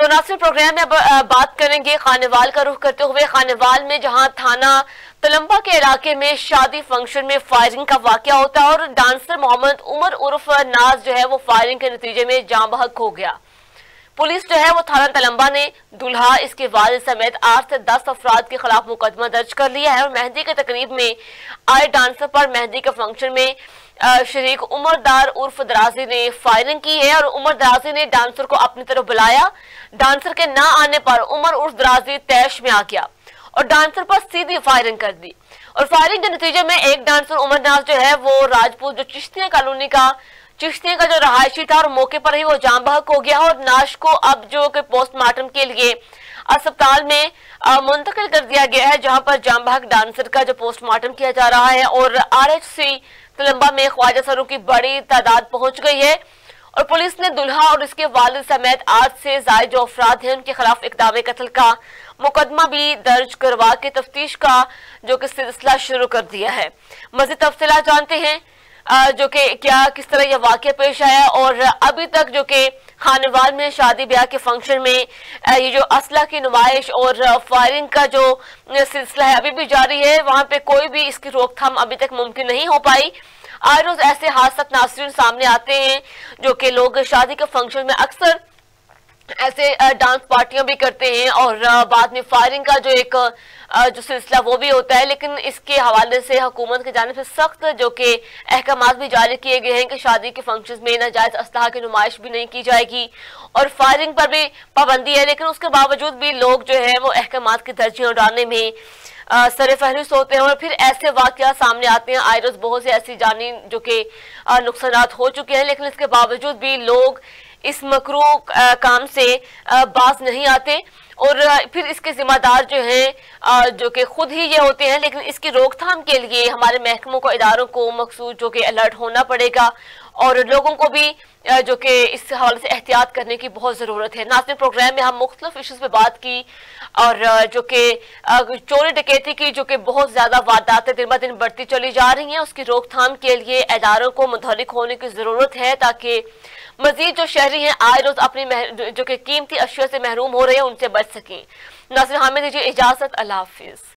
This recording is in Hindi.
तो नासिर प्रोग्राम में अब बात करेंगे खानेवाल का रुख करते हुए। खानेवाल में जहां थाना तलंबा के इलाके में शादी फंक्शन में फायरिंग का वाकया होता है और डांसर मोहम्मद उमर उर्फ नाज जो है वो फायरिंग के नतीजे में जाँ बहक हो गया। पुलिस जो है वो थाना तलंबा ने दूल्हा, इसके वालिद समेत 8 से 10 अफराद के खिलाफ मुकदमा दर्ज कर लिया है और मेहंदी के तकरीब में आए डांसर पर मेहंदी के फंक्शन में शरीक उमर दार उर्फ दराजी ने फायरिंग की है और उमर दराजी ने डांसर को अपनी तरफ बुलाया। डांसर के ना आने पर उमर उर्फ दराजी तैश में आ गया और डांसर पर सीधी फायरिंग कर दी और फायरिंग के नतीजे में एक डांसर उमर नाज जो है वो राजपूत जो चिश्तिया कॉलोनी का जो रहायशी था और मौके पर ही वो जाँ बहक हो गया और नाश को अब जो कि पोस्टमार्टम के लिए अस्पताल में मुंतकिल कर दिया गया है, जहां पर जाँ बहक डांसर का जो पोस्टमार्टम किया जा रहा है और RHC तलंबा में ख्वाजा सरों की बड़ी तादाद पहुंच गई है और पुलिस ने दुल्हा और इसके वालिद समेत 8 से ज्यादा जो अफराद हैं उनके खिलाफ इक़दाम कत्ल का मुकदमा भी दर्ज करवा के तफ्तीश का जो कि सिलसिला शुरू कर दिया है। मज़ीद तफसीलात जानते हैं जो कि किस तरह यह वाक़या पेश आया और अभी तक जो कि खानेवाल में शादी ब्याह के फंक्शन में ये जो असला की नुमाइश और फायरिंग का जो सिलसिला है अभी भी जारी है, वहां पे कोई भी इसकी रोकथाम अभी तक मुमकिन नहीं हो पाई। आए रोज ऐसे हादसा नाज़रीन सामने आते हैं जो कि लोग शादी के फंक्शन में अक्सर ऐसे डांस पार्टियां भी करते हैं और बाद में फायरिंग का जो एक जो सिलसिला वो भी होता है। लेकिन इसके हवाले से हुकूमत की जानिब से सख्त जो कि अहकामात भी जारी किए गए हैं कि शादी के फंक्शन में नाजायज असलहा की नुमाइश भी नहीं की जाएगी और फायरिंग पर भी पाबंदी है। लेकिन उसके बावजूद भी लोग जो है वो अहकामात की तरजीह उड़ाने में सर फहरिस्त होते हैं और फिर ऐसे वाकया सामने आते हैं। आए रोज बहुत से ऐसी जानी जो कि नुकसान हो चुके हैं, लेकिन इसके बावजूद भी लोग इस मकरूह काम से बाज नहीं आते और फिर इसके जिम्मेदार जो हैं जो कि खुद ही ये होते हैं। लेकिन इसकी रोकथाम के लिए हमारे महकमों को, इदारों को मखसूस जो कि अलर्ट होना पड़ेगा और लोगों को भी जो कि इस हवाले से एहतियात करने की बहुत ज़रूरत है। नाज़रीन प्रोग्राम में हम मुख्तलिफ इशूज़ पे बात की और जो कि चोरी डकैती की जो कि बहुत ज़्यादा वारदातें दिन ब दिन बढ़ती चली जा रही हैं, उसकी रोकथाम के लिए इदारों को मुतहरिक होने की ज़रूरत है ताकि मजीद जो शहरी हैं आए रोज अपनी जो कि कीमती अशिया से महरूम हो रहे हैं उनसे बच सकें। नाज़रीन हमें दीजिए इजाज़त, अल्लाह हाफिज़।